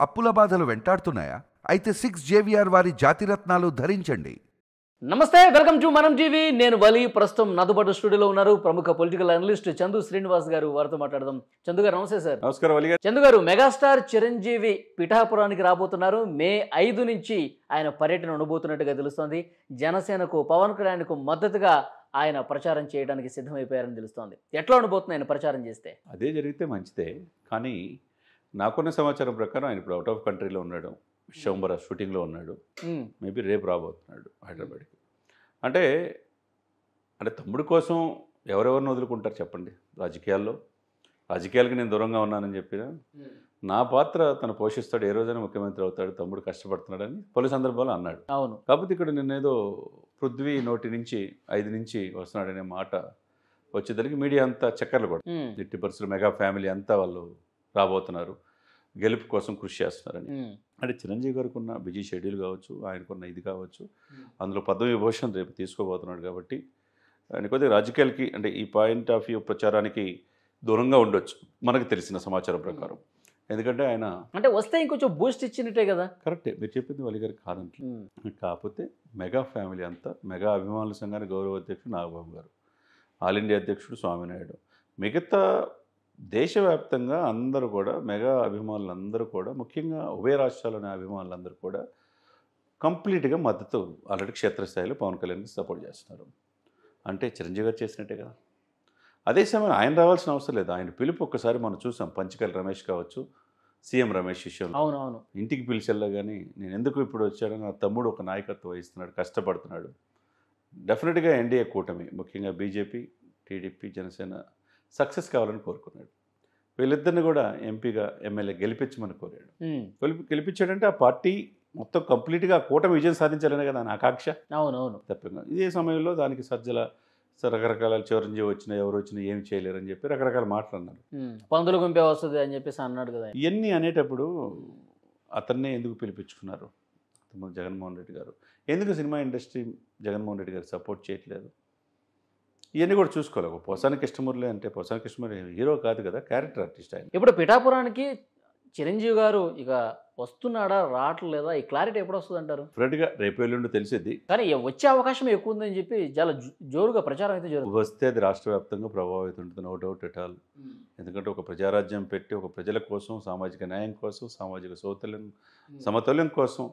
అప్పుల బాధలు వెంటాడుతున్నాయా? అయితే 6 JVR వారి జాతిరత్నాలు ధరించండి. నమస్తే, వెల్కమ్ టు మనం టీవీ. నేను వలి. ప్రస్తుతం నాదుబాటు స్టూడియోలో ఉన్నారు ప్రముఖ పొలిటికల్ అనలిస్ట్ చందు శ్రీనివాస్ గారు. వారితో మాట్లాడదాం. చందు గారు నమస్తే సార్. నమస్కారం వలి గారు. చందు గారు, మెగాస్టార్ చిరంజీవి పిఠాపురానికి రాబోతున్నారు. మే 5 నుంచి ఆయన పర్యటన ఉండబోతున్నట్టుగా తెలుస్తోంది. జనసేనకు, పవన్ కళ్యాణ్కు మద్దతుగా ఆయన ప్రచారం చేయడానికి సిద్ధమైపోయారని తెలుస్తోంది. ఎట్లా ఉండబోతుంది ఆయన ప్రచారం చేస్తే? అదే జరిగితే మంచిదే, కానీ నాకున్న సమాచారం ప్రకారం ఆయన ఇప్పుడు అవుట్ ఆఫ్ కంట్రీలో ఉన్నాడు. విశ్వంబర షూటింగ్లో ఉన్నాడు. మేబీ రేపు రాబోతున్నాడు హైదరాబాద్కి. అంటే తమ్ముడు కోసం ఎవరెవరిని వదులుకుంటారు చెప్పండి? రాజకీయాలకి నేను దూరంగా ఉన్నానని చెప్పిన నా పాత్ర తను పోషిస్తాడు, ఏ రోజైనా ముఖ్యమంత్రి అవుతాడు, తమ్ముడు కష్టపడుతున్నాడని పలు సందర్భాల్లో అన్నాడు. అవును. కాకపోతే ఇక్కడ నిన్నేదో పృథ్వీ నోటి నుంచి 5 నుంచి వస్తున్నాడనే మాట వచ్చేసరికి మీడియా అంతా చక్కర్లు కొడుతుంది. 50% మెగా ఫ్యామిలీ అంతా వాళ్ళు రాబోతున్నారు, గెలుపు కోసం కృషి చేస్తున్నారని. అంటే చిరంజీవి గారికి ఉన్న బిజీ షెడ్యూల్ కావచ్చు, ఆయనకున్న ఇది కావచ్చు, అందులో పద్మవిభూషణ్ రేపు తీసుకోబోతున్నాడు కాబట్టి ఆయన కొద్దిగా రాజకీయాలకి అంటే ఈ పాయింట్ ఆఫ్ వ్యూ ప్రచారానికి దూరంగా ఉండొచ్చు మనకు తెలిసిన సమాచారం ప్రకారం. ఎందుకంటే ఆయన అంటే వస్తే ఇంకొంచెం బూస్ట్ ఇచ్చినట్టే కదా. కరెక్టే మీరు చెప్పింది వలి గారికి కాదంటే. కాకపోతే మెగా ఫ్యామిలీ అంతా, మెగా అభిమానుల సంఘానికి గౌరవ అధ్యక్షుడు నాగబాబు గారు, ఆల్ ఇండియా అధ్యక్షుడు స్వామినాయుడు, మిగతా దేశవ్యాప్తంగా అందరూ కూడా మెగా అభిమానులందరూ కూడా, ముఖ్యంగా ఉభయ రాష్ట్రాల్లోని అభిమానులందరూ కూడా కంప్లీట్గా మద్దతు ఆల్రెడీ క్షేత్రస్థాయిలో పవన్ కళ్యాణ్కి సపోర్ట్ చేస్తున్నారు. అంటే చిరంజీవి గారు చేసినట్టే కదా. అదే సమయంలో ఆయన రావాల్సిన అవసరం లేదు. ఆయన పిలుపు ఒక్కసారి మనం చూసాం. పంచకల్ రమేష్ కావచ్చు, సీఎం రమేష్ విషయంలో అవునవును ఇంటికి పిలిచెల్లా కానీ నేను ఎందుకు ఇప్పుడు వచ్చాడని నా తమ్ముడు ఒక నాయకత్వం వహిస్తున్నాడు, కష్టపడుతున్నాడు. డెఫినెట్గా ఎన్డీఏ కూటమి, ముఖ్యంగా బీజేపీ, టీడీపీ, జనసేన సక్సెస్ కావాలని కోరుకున్నాడు. వీళ్ళిద్దరిని కూడా ఎంపీగా, ఎమ్మెల్యే గెలిపించమని కోరాడు. గెలిపించాడంటే ఆ పార్టీ మొత్తం కంప్లీట్గా కూటమి విజయం సాధించాలనే కదా నా ఆకాంక్ష. అవునవును తప్పకుండా ఇదే సమయంలో దానికి సజ్జల రకరకాల చిరంజీవి వచ్చినా ఎవరు వచ్చినా ఏమి చేయలేరని చెప్పి రకరకాల మాటలు అన్నారు. పందులు గుంపే వస్తుంది అని చెప్పేసి అన్నాడు కదా. ఇవన్నీ అనేటప్పుడు అతన్నే ఎందుకు పిలిపించుకున్నారు జగన్మోహన్ రెడ్డి గారు? ఎందుకు సినిమా ఇండస్ట్రీ జగన్మోహన్ రెడ్డి గారు సపోర్ట్ చేయట్లేదు? ఇవన్నీ కూడా చూసుకోవాలి. ఒక పోసాని కృష్ణమురళి అంటే పోసాని కృష్ణమురళి హీరో కాదు కదా, క్యారెక్టర్ ఆర్టిస్ట్ ఆయన. ఇప్పుడు పిఠాపురానికి చిరంజీవి గారు ఇక వస్తున్నాడా, రావట్లేదా, ఈ క్లారిటీ ఎప్పుడు వస్తుంది అంటారు? ఫ్రెండ్గా రేపు ఎల్లుండి తెలిసేది, కానీ వచ్చే అవకాశం ఎక్కువ ఉందని చెప్పి చాలా జోరుగా ప్రచారం అయితే జరుగుతుంది. వస్తే అది రాష్ట్ర వ్యాప్తంగా ప్రభావితం ఉంటుంది, నో డౌట్ ఎట్ ఆల్. ఎందుకంటే ఒక ప్రజారాజ్యం పెట్టి ఒక ప్రజల కోసం, సామాజిక న్యాయం కోసం, సామాజిక సమతుల్యం కోసం,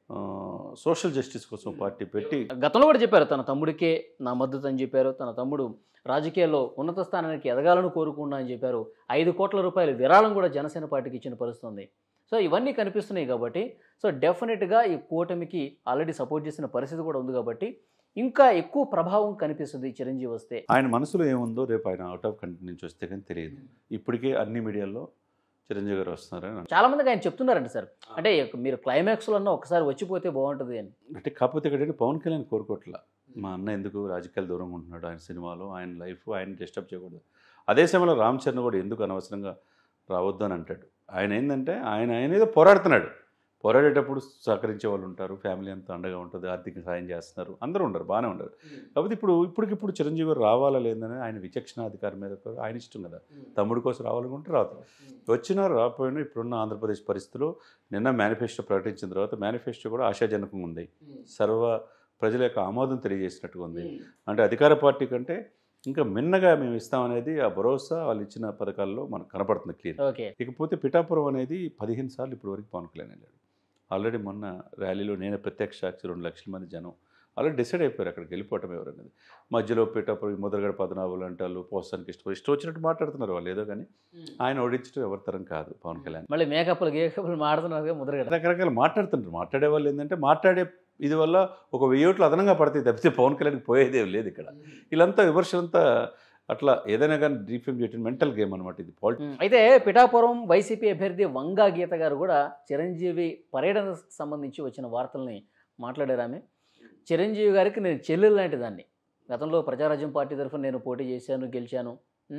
సోషల్ జస్టిస్ కోసం పార్టీ పెట్టి గతంలో కూడా చెప్పారు తన తమ్ముడికే నా మద్దతు అని చెప్పారు. తన తమ్ముడు రాజకీయాల్లో ఉన్నత స్థానానికి ఎదగాలని కోరుకున్నా అని చెప్పారు. 5 కోట్ల రూపాయల విరాళం కూడా జనసేన పార్టీకి ఇచ్చిన పరిస్థితుంది. సో ఇవన్నీ కనిపిస్తున్నాయి కాబట్టి సో డెఫినెట్గా ఈ కూటమికి ఆల్రెడీ సపోర్ట్ చేసిన పరిస్థితి కూడా ఉంది కాబట్టి ఇంకా ఎక్కువ ప్రభావం కనిపిస్తుంది చిరంజీవి వస్తే. ఆయన మనసులో ఏముందో రేపు ఆయన అవుట్ ఆఫ్ కంట్రీ నుంచి వస్తే కానీ తెలియదు. ఇప్పటికే అన్ని మీడియాల్లో చిరంజీవి గారు వస్తున్నారని చాలా మందికి ఆయన చెప్తున్నారండి సార్. అంటే మీరు క్లైమాక్స్లో అన్న ఒకసారి వచ్చిపోతే బాగుంటుంది అని. అంటే కాకపోతే ఇక్కడ పవన్ కళ్యాణ్ కోరుకోవట్లా. మా అన్న ఎందుకు రాజకీయాలు దూరంగా ఉంటున్నాడు, ఆయన సినిమాలో, ఆయన లైఫ్ ఆయన డిస్టర్బ్ చేయకూడదు. అదే సమయంలో రామ్ చరణ్ కూడా ఎందుకు అనవసరంగా రావద్దు అని అంటాడు. ఆయన ఏంటంటే ఆయన ఏదో పోరాడుతున్నాడు. పోరాడేటప్పుడు సహకరించే వాళ్ళు ఉంటారు, ఫ్యామిలీ అంతా అండగా ఉంటుంది, ఆర్థిక సాయం చేస్తున్నారు, అందరూ ఉండరు, బాగానే ఉండరు. కాకపోతే ఇప్పటికిప్పుడు చిరంజీవి గారు రావాలా లేదని ఆయన విచక్షణాధికారి మీద ఆయన ఇష్టం కదా. తమ్ముడు కోసం రావాలనుకుంటే రాదు, వచ్చినా రాకపోయినా ఇప్పుడున్న ఆంధ్రప్రదేశ్ పరిస్థితిలో నిన్న మేనిఫెస్టో ప్రకటించిన తర్వాత మేనిఫెస్టో కూడా ఆశాజనకంగా ఉంది, సర్వ ప్రజల యొక్క ఆమోదం తెలియజేసినట్టుగా ఉంది. అంటే అధికార పార్టీ కంటే ఇంకా మిన్నగా మేము ఇస్తామనేది ఆ భరోసా వాళ్ళు ఇచ్చిన పథకాల్లో మనకు కనపడుతుంది క్లియర్. ఇకపోతే పిఠాపురం అనేది 15 సార్లు ఇప్పటి వరకు పవన్ కళ్యాణ్ వెళ్ళాడు. ఆల్రెడీ మొన్న ర్యాలీలో నేను ప్రత్యక్ష సాక్షి 2 లక్షల మంది జనం ఆల్రెడీ డిసైడ్ అయిపోయారు అక్కడికి వెళ్ళిపోవటం ఎవరనేది. మధ్యలో పిఠాపురం ముద్రగడ పద్మనాభులు అంటారు, పోస్తానికి ఇష్టం వచ్చినట్టు మాట్లాడుతున్నారు వాళ్ళు ఏదో, కానీ ఆయన ఓడించడం ఎవరి తరం కాదు పవన్ కళ్యాణ్. మళ్ళీ మేకప్లు మాట్లాడుతున్నారు, ముద్రగడ రకరకాల మాట్లాడుతుంటారు. మాట్లాడే వాళ్ళు ఏంటంటే మాట్లాడే ఇది వల్ల ఒక 1000 ఓట్లు అదనంగా పడతాయి తప్పితే పవన్ కళ్యాణ్కి పోయేదే లేదు ఇక్కడ. వీళ్ళంతా విమర్శలంతా అట్లా ఏదైనా కానీ డీఫేమ్ చేయడం మెంటల్ గేమ్ అనమాట ఇది. అయితే పిఠాపురం వైసీపీ అభ్యర్థి వంగా గీత గారు కూడా చిరంజీవి పర్యటనకు సంబంధించి వచ్చిన వార్తల్ని మాట్లాడారు. ఆమె చిరంజీవి గారికి నేను చెల్లెలు లాంటి దాన్ని, గతంలో ప్రజారాజ్యం పార్టీ తరఫున నేను పోటీ చేశాను, గెలిచాను.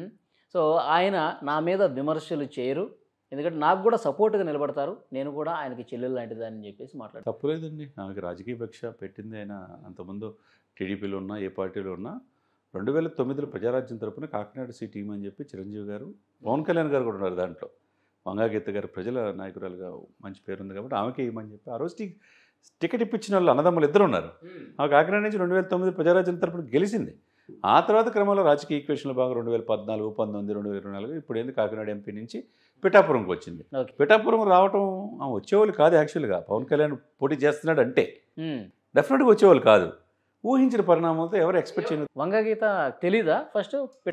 సో ఆయన నా మీద విమర్శలు చేయరు, ఎందుకంటే నాకు కూడా సపోర్ట్గా నిలబడతారు, నేను కూడా ఆయనకి చెల్లెలు లాంటిదని చెప్పేసి మాట్లాడారు. తప్పులేదండి, నాకు రాజకీయ పక్ష పెట్టింది ఆయన. అంతకుముందు టీడీపీలో ఉన్నా, ఏ పార్టీలో ఉన్నా 2009లో ప్రజారాజ్యం తరపున కాకినాడ టీం అని చెప్పి చిరంజీవి గారు, పవన్ కళ్యాణ్ గారు కూడా ఉన్నారు దాంట్లో. వంగాగీత గారు ప్రజల నాయకురాలుగా మంచి పేరు ఉంది కాబట్టి ఆమెకే ఇవ్వమని చెప్పి ఆ రోజు టికెట్ ఇప్పించిన వాళ్ళు అన్నదమ్ములు ఇద్దరు ఉన్నారు. ఆ కాకినాడ నుంచి 2009 ప్రజారాజ్యం తరపున గెలిచింది. ఆ తర్వాత క్రమంలో రాజకీయ ఈక్వేషన్లో భాగంగా 2014, 19, 2024 ఇప్పుడు ఏంది కాకినాడ ఎంపీ నుంచి పిఠాపురంకి వచ్చింది. పిఠాపురం రావటం వచ్చేవాళ్ళు కాదు. యాక్చువల్గా పవన్ కళ్యాణ్ పోటీ చేస్తున్నాడు అంటే డెఫినెట్గా వచ్చేవాళ్ళు కాదు. ఊహించిన పరిణామంతో ఎవరు ఎక్స్పెక్ట్ చేయలేదు. వంగగీత తెలీదా ఫస్ట్?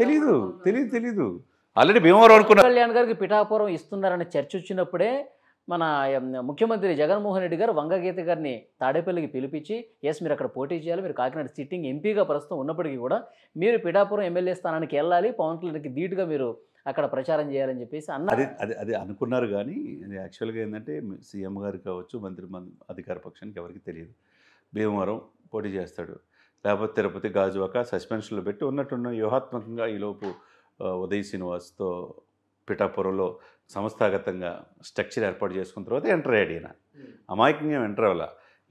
తెలీదు ఆల్రెడీ భీమవరం అనుకున్నారు. కళ్యాణ్ గారికి పిఠాపురం ఇస్తున్నారనే చర్చ వచ్చినప్పుడే మన ముఖ్యమంత్రి జగన్మోహన్ రెడ్డి గారు వంగగీత గారిని తాడేపల్లికి పిలిపించి మీరు అక్కడ పోటీ చేయాలి, మీరు కాకినాడ సిట్టింగ్ ఎంపీగా ప్రస్తుతం ఉన్నప్పటికీ కూడా మీరు పిఠాపురం ఎమ్మెల్యే స్థానానికి వెళ్ళాలి, పవన్ కళ్యాణ్కి ధీటుగా మీరు అక్కడ ప్రచారం చేయాలని చెప్పేసి అన్నారు. అది అనుకున్నారు. కానీ అది యాక్చువల్గా ఏంటంటే సీఎం గారికి కావచ్చు, మంత్రి అధికార పక్షానికి ఎవరికి తెలియదు. భీమవరం పోటీ చేస్తాడు, లేకపోతే తిరుపతి, గాజువాక సస్పెన్షన్లో పెట్టి ఉన్నట్టున్న వ్యూహాత్మకంగా ఈలోపు ఉదయ్ శ్రీనివాస్తో పిఠాపురంలో సంస్థాగతంగా స్ట్రక్చర్ ఏర్పాటు చేసుకున్న తర్వాత ఎంటర్ అయ్యాడు. ఈయన అమాయకంగా ఎంటర్ అవ్వాల.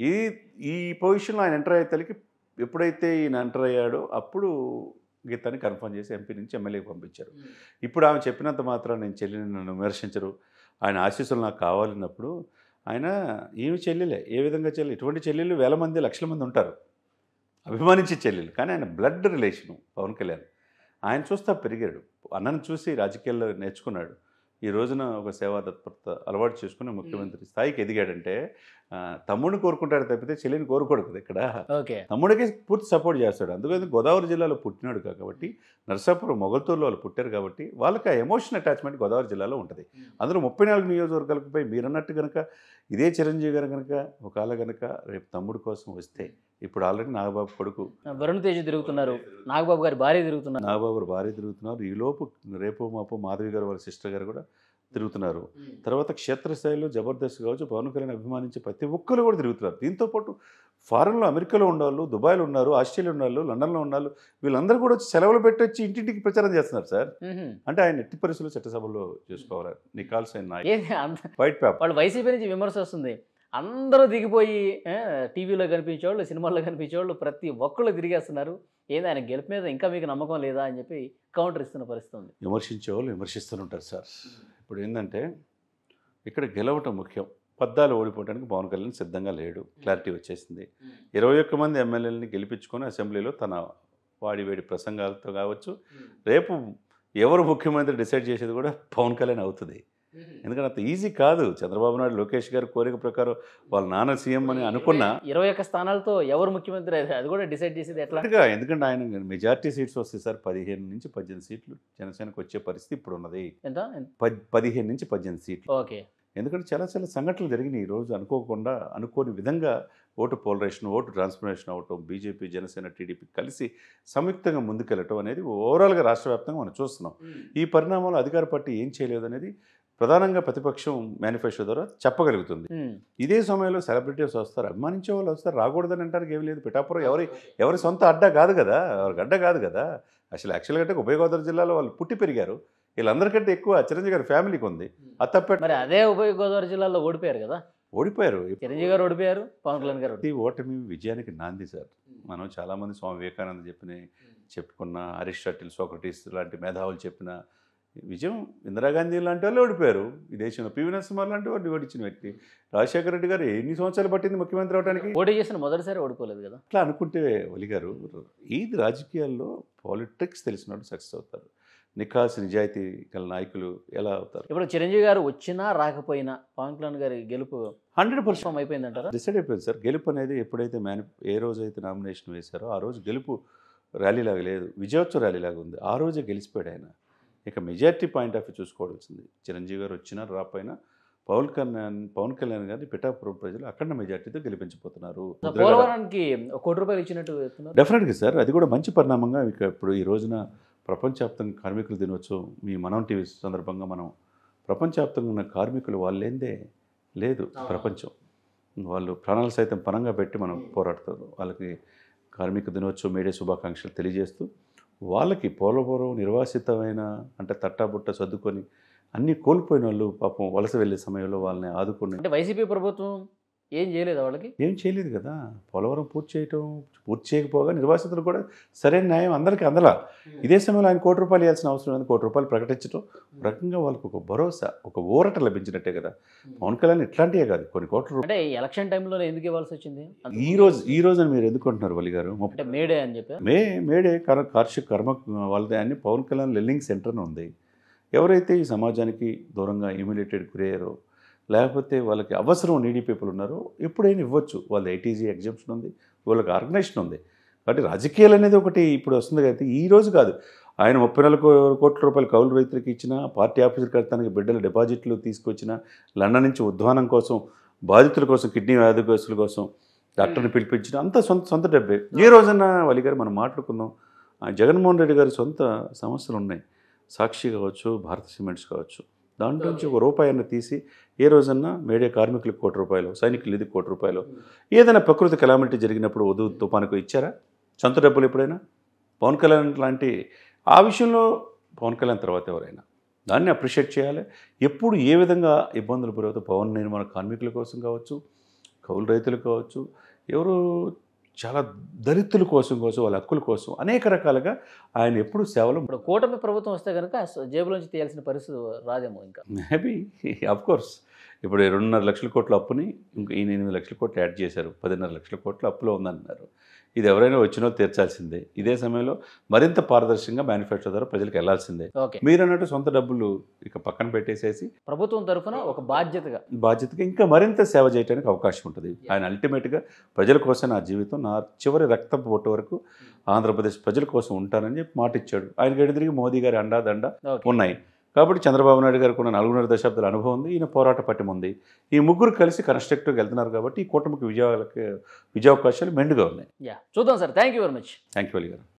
ఈ పొజిషన్లో ఆయన ఎంటర్ అయ్యేతలకి ఎప్పుడైతే ఈయన ఎంటర్ అయ్యాడో అప్పుడు గీతాన్ని కన్ఫర్మ్ చేసి ఎంపీ నుంచి ఎమ్మెల్యేకి పంపించారు. ఇప్పుడు ఆమె చెప్పినంత మాత్రం నేను చెల్లిని నన్ను విమర్శించరు, ఆయన ఆశీస్సులు నాకు కావాలన్నప్పుడు ఆయన ఈమె చెల్లెలే. ఏ విధంగా చెల్లెలు? ఇటువంటి చెల్లెళ్ళు వేల మంది, లక్షల మంది ఉంటారు అభిమానించే చెల్లెలు. కానీ ఆయన బ్లడ్ రిలేషను పవన్ కళ్యాణ్. ఆయన చూస్తా పెరిగాడు, అన్నను చూసి రాజకీయాల్లో నేర్చుకున్నాడు. ఈ రోజున ఒక సేవా తత్పరత అలవాటు చేసుకుని ముఖ్యమంత్రి స్థాయికి ఎదిగాడంటే తమ్ముడిని కోరుకుంటాడు తప్పితే చెల్లిని కోరుకోడు కదా. ఇక్కడ తమ్ముడికి పూర్తి సపోర్ట్ చేస్తాడు. అందుకని గోదావరి జిల్లాలో పుట్టినాడు కాబట్టి, నరసాపురం మొగల్తూరులో వాళ్ళు పుట్టారు కాబట్టి వాళ్ళకి ఆ ఎమోషన్ అటాచ్మెంట్ గోదావరి జిల్లాలో ఉంటుంది. అందులో 34 నియోజకవర్గాలకు పోయి మీరన్నట్టు కనుక ఇదే చిరంజీవి గారు కనుక ఒకవేళ కనుక రేపు తమ్ముడు కోసం వస్తే, ఇప్పుడు ఆల్రెడీ నాగబాబు కొడుకు వరుణ్ తేజ్ తిరుగుతున్నారు, నాగబాబు గారి భార్య తిరుగుతున్నారు, నాగబాబు గారు భార్య తిరుగుతున్నారు. ఈలోపు రేపు మాపు మాధవి గారు వాళ్ళ సిస్టర్ గారు కూడా తిరుగుతున్నారు. తర్వాత క్షేత్రస్థాయిలో జబర్దస్త్ కావచ్చు, పవన్ కళ్యాణ్ అభిమానించే ప్రతి ఒక్కరు కూడా తిరుగుతున్నారు. దీంతోపాటు ఫారెన్లో అమెరికాలో ఉన్నవాళ్ళు, దుబాయ్లో ఉన్నారు, ఆస్ట్రేలియా ఉన్నవాళ్ళు, లండన్లో ఉన్నవాళ్ళు, వీళ్ళందరూ కూడా వచ్చి సెలవులు పెట్టొచ్చి ఇంటింటికి ప్రచారం చేస్తున్నారు సార్. అంటే ఆయన ఎట్టి పరిస్థితుల్లో చట్టసభలో చేసుకోవాలి. నికాల్స్ అయిన వైట్ పేపర్. వాళ్ళు వైసీపీ నుంచి విమర్శ వస్తుంది, అందరూ దిగిపోయి టీవీలో కనిపించేవాళ్ళు, సినిమాల్లో కనిపించేవాళ్ళు ప్రతి ఒక్కళ్ళు తిరిగేస్తున్నారు, ఏంది ఆయన గెలుపు మీద ఇంకా మీకు నమ్మకం లేదా అని చెప్పి కౌంటర్ ఇస్తున్న పరిస్థితి ఉంది. విమర్శించేవాళ్ళు విమర్శిస్తూనే సార్. ఇప్పుడు ఏంటంటే ఇక్కడ గెలవటం ముఖ్యం. పద్దాలు ఓడిపోవడానికి పవన్ కళ్యాణ్ సిద్ధంగా లేడు, క్లారిటీ వచ్చేసింది. 21 మంది ఎమ్మెల్యేలని గెలిపించుకొని అసెంబ్లీలో తన వాడివేడి ప్రసంగాలతో కావచ్చు, రేపు ఎవరు ముఖ్యమంత్రి డిసైడ్ చేసేది కూడా పవన్ కళ్యాణ్ అవుతుంది. ఎందుకంటే అంత ఈజీ కాదు. చంద్రబాబు నాయుడు, లోకేష్ గారి కోరిక ప్రకారం వాళ్ళ నాన్న సీఎం అని అనుకున్నా 21 స్థానాలతో ఎవరు ముఖ్యమంత్రి అది కూడా డిసైడ్ చేసేది ఎట్లా? ఎందుకంటే ఆయన మెజార్టీ సీట్స్ వస్తాయి సార్. 15 నుంచి 18 సీట్లు జనసేనకు వచ్చే పరిస్థితి ఇప్పుడు ఉన్నది. ఎంత? 15 నుంచి 18 సీట్లు. ఓకే. ఎందుకంటే చాలా చాలా సంఘటనలు జరిగినాయి ఈరోజు. అనుకోని విధంగా ఓటు పోలరైజేషన్, ఓటు ట్రాన్స్ఫర్మేషన్ అవటం, బీజేపీ, జనసేన, టీడీపీ కలిసి సంయుక్తంగా ముందుకెళ్ళటం అనేది ఓవరాల్గా రాష్ట్ర వ్యాప్తంగా మనం చూస్తున్నాం. ఈ పరిణామాలు అధికార పార్టీ ఏం చేయలేదు అనేది ప్రధానంగా ప్రతిపక్షం మేనిఫెస్టో ద్వారా చెప్పగలుగుతుంది. ఇదే సమయంలో సెలబ్రిటీస్ వస్తారు, అభిమానించే వాళ్ళు వస్తారు, రాకూడదని అంటానికి ఏమి లేదు. పిఠాపురం ఎవరి సొంత అడ్డా కాదు కదా, ఎవరికి అడ్డా కాదు కదా. అసలు యాక్చువల్గా అంటే ఉభయ గోదావరి జిల్లాలో వాళ్ళు పుట్టి పెరిగారు. వీళ్ళందరికంటే ఎక్కువ చిరంజీవి గారి ఫ్యామిలీకి ఉంది. మరి అదే ఉభయ గోదావరి జిల్లాలో ఓడిపోయారు కదా. ఓడిపోయారు. చిరంజీవి గారు ఓడిపోయారు, పవన్ కళ్యాణ్ గారు. ఓటమి విజయానికి నాంది సార్. మనం చాలామంది స్వామి వివేకానంద చెప్పుకున్న, అరిస్టాటిల్, సోక్రటీస్ లాంటి మేధావులు చెప్పిన విజయం ఇందిరాగాంధీ లాంటి వాళ్ళు ఓడిపోయారు. ఈ దేశంలో పివి నరసింహారావు లాంటి వాళ్ళు ఓడించిన వ్యక్తి. రాజశేఖర రెడ్డి గారు ఎన్ని సంవత్సరాలు పట్టింది ముఖ్యమంత్రి అవడానికి? పోటీ చేసిన మొదటిసారి ఓడిపోలేదు కదా. అట్లా అనుకుంటే ఒలి గారు, ఇది రాజకీయాల్లో పాలిటిక్స్ తెలిసినట్టు సక్సెస్ అవుతారు. నిఖాస్ నిజాయితీ గల నాయకులు ఎలా అవుతారు? ఇప్పుడు చిరంజీవి గారు వచ్చినా రాకపోయినా పవన్ కళ్యాణ్ గారి గెలుపు 100% అయిపోయిందంటారా? డిసైడ్ అయిపోయింది సార్. గెలుపు అనేది ఎప్పుడైతే ఏ రోజైతే నామినేషన్ వేశారో ఆ రోజు గెలుపు ర్యాలీలాగా లేదు, విజయోత్సవ ర్యాలీలాగా ఉంది. ఆ రోజే గెలిచిపోయాడు ఆయన. ఇక మెజారిటీ పాయింట్ ఆఫ్ వ్యూ చూసుకోవాల్సింది. చిరంజీవి గారు వచ్చినా రాపోయినా పవన్ కళ్యాణ్ గారిని పిఠాపురం ప్రజలు అఖండ మెజార్టీతో గెలిపించబోతున్నారు. ₹1 కోటి ఇచ్చినట్టు డెఫినెట్గా సార్. అది కూడా మంచి పరిణామంగా ఇక ఇప్పుడు ఈ రోజున ప్రపంచవ్యాప్తంగా కార్మికుల దినోత్సవం మీ మనం టీవీ సందర్భంగా మనం ప్రపంచవ్యాప్తంగా ఉన్న కార్మికులు వాళ్ళేందే లేదు. ప్రపంచం వాళ్ళు ప్రాణాలు సైతం పనంగా పెట్టి మనం పోరాడుతారు. వాళ్ళకి కార్మిక దినోత్సవం మేడే శుభాకాంక్షలు తెలియజేస్తూ, వాళ్ళకి పోలవరం నిర్వాసితమైన అంటే తట్టాబుట్ట సర్దుకొని అన్నీ కోల్పోయిన వాళ్ళు పాపం వలస వెళ్ళే సమయంలో వాళ్ళని ఆదుకుని, అంటే వైసీపీ ప్రభుత్వం ఏం చేయలేదు వాళ్ళకి. ఏం చేయలేదు కదా. పోలవరం పూర్తి చేయకపోగా నిర్వాసితులు కూడా సరైన న్యాయం అందరికీ అందలా. ఇదే సమయంలో ఆయన ₹1 కోటి ఇవ్వాల్సిన అవసరం లేదు. ₹1 కోటి ప్రకటించడం రకంగా వాళ్ళకు ఒక భరోసా, ఒక ఊరట లభించినట్టే కదా. పవన్ కళ్యాణ్ ఇట్లాంటివే కాదు, కొన్ని కోట్ల అంటే ఎలక్షన్ టైంలో ఎందుకు ఇవ్వాల్సి వచ్చింది? ఈ రోజు అని మీరు ఎందుకుంటున్నారు వలి గారు? అంటే మేడే అని చెప్పి మేడే కార్షిక కర్మ వాళ్ళదే అని పవన్ కళ్యాణ్ లెల్లింగ్ సెంటర్ ఉంది. ఎవరైతే ఈ సమాజానికి దూరంగా ఇమ్యూలేటెడ్ గురయ్యారో, లేకపోతే వాళ్ళకి అవసరం నీడీ పీపుల్ ఉన్నారో ఎప్పుడైనా ఇవ్వచ్చు. వాళ్ళ ఐటీజీ ఎగ్జామ్షన్ ఉంది, వాళ్ళకి ఆర్గనైజేషన్ ఉంది. కాబట్టి రాజకీయాలు అనేది ఒకటి ఇప్పుడు వస్తుంది కాబట్టి ఈ రోజు కాదు. ఆయన 34 కోట్ల రూపాయలు కౌలు రైతులకు ఇచ్చిన, పార్టీ ఆఫీసులు కడతానికి బిడ్డల డిపాజిట్లు తీసుకొచ్చిన, లండన్ నుంచి ఉద్వానం కోసం, బాధితుల కోసం, కిడ్నీ వ్యాధిగ్రస్తుల కోసం డాక్టర్ని పిలిపించిన, అంతా సొంత డబ్బే. ఏ రోజన్నా వలి గారు మనం మాట్లాడుకుందాం. జగన్మోహన్ రెడ్డి గారి సొంత సమస్యలు ఉన్నాయి. సాక్షి కావచ్చు, భారత సిమెంట్స్ కావచ్చు, దాంట్లో నుంచి ₹1 తీసి ఏ రోజన్నా మేడే కార్మికులకు ₹1 సైనికులు ఇది ₹1 ఏదైనా ప్రకృతి కెలామిటీ జరిగినప్పుడు ఉదు తుఫానుకు ఇచ్చారా సొంత డబ్బులు ఎప్పుడైనా? పవన్ కళ్యాణ్ లాంటి ఆ విషయంలో పవన్ కళ్యాణ్ తర్వాత ఎవరైనా దాన్ని అప్రిషియేట్ చేయాలి. ఎప్పుడు ఏ విధంగా ఇబ్బందులు గురవుతూ పవన్ నిర్మాణ కార్మికుల కోసం కావచ్చు, కౌలు రైతులు కావచ్చు, ఎవరు చాలా దళితుల కోసం వాళ్ళ హక్కుల కోసం అనేక రకాలుగా ఆయన ఎప్పుడు సేవలు. ఇప్పుడు కూటమి ప్రభుత్వం వస్తే కనుక జేబులోంచి తీయాల్సిన పరిస్థితి రాదేమో. ఇంకా మేబీ కోర్స్ ఇప్పుడు 2.5 లక్షల కోట్ల అప్పుని ఇంకా ఈయన 8 లక్షల కోట్లు యాడ్ చేశారు. 10.5 లక్షల కోట్ల అప్పులో ఉందన్నారు. ఇది ఎవరైనా వచ్చినో తీర్చాల్సిందే. ఇదే సమయంలో మరింత పారదర్శకంగా మేనిఫెస్టో ద్వారా ప్రజలకు వెళ్లాల్సిందే. మీరు అన్నట్టు సొంత డబ్బులు ఇక పక్కన పెట్టేసేసి ప్రభుత్వం తరఫున ఒక బాధ్యతగా ఇంకా మరింత సేవ చేయడానికి అవకాశం ఉంటుంది. ఆయన అల్టిమేట్గా ప్రజల కోసం నా జీవితం, నా చివరి రక్తపు బొట్టు వరకు ఆంధ్రప్రదేశ్ ప్రజల కోసం ఉంటానని చెప్పి మాట ఇచ్చాడు. ఆయన గడి తిరిగి మోదీ గారి అండాదండ ఉన్నాయి. కాబట్టి చంద్రబాబు నాయుడు గారికి ఉన్న 4.5 దశాబ్దాల అనుభవం ఉంది, ఈయన పోరాట పట్టిమ ఉంది. ఈ ముగ్గురు కలిసి కన్స్ట్రక్టివ్గా వెళ్తున్నారు కాబట్టి ఈ కూటమికి విజయావకాశాలు మెండుగా ఉన్నాయి. చూద్దాం sir. Thank you very much. Thank you Vali గారు.